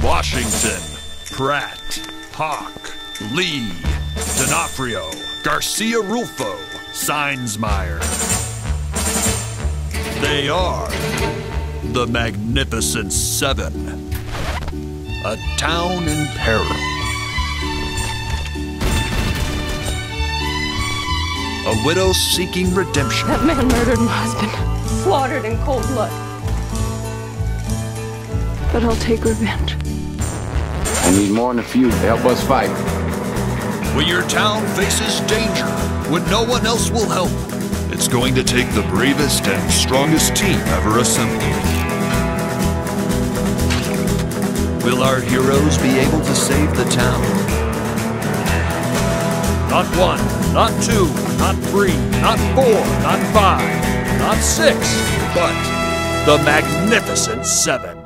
Washington, Pratt, Hawk, Lee, D'Onofrio, Garcia Rulfo, Seinsmeyer. They are the Magnificent Seven. A town in peril. A widow seeking redemption. That man murdered my husband, slaughtered in cold blood. But I'll take revenge. I need more than a few to help us fight. When your town faces danger, when no one else will help, it's going to take the bravest and strongest team ever assembled. Will our heroes be able to save the town? Not one, not two, not three, not four, not five, not six, but the Magnificent Seven.